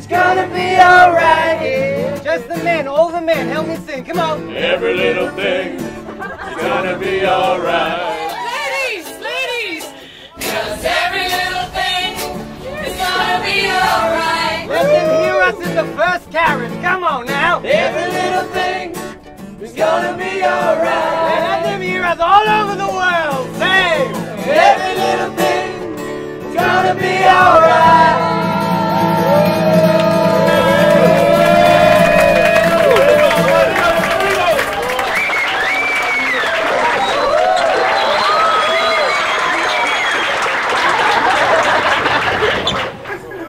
it's gonna be alright. Yeah. Just the men, all the men, help me sing, come on. Every little thing is gonna be alright. Ladies, ladies, just every little thing is gonna be alright. Let them hear us in the first chorus, come on now. Every little thing is gonna be alright. Let them hear us all over the world, say. Every little thing is gonna be alright.